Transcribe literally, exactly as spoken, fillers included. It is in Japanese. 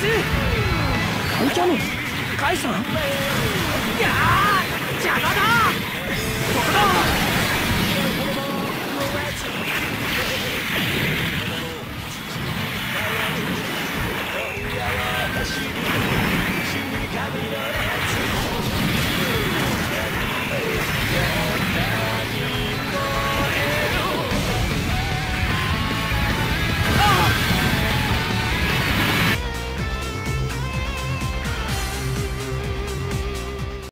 カンキャノンカイさん。いやー邪魔だ。ここだ。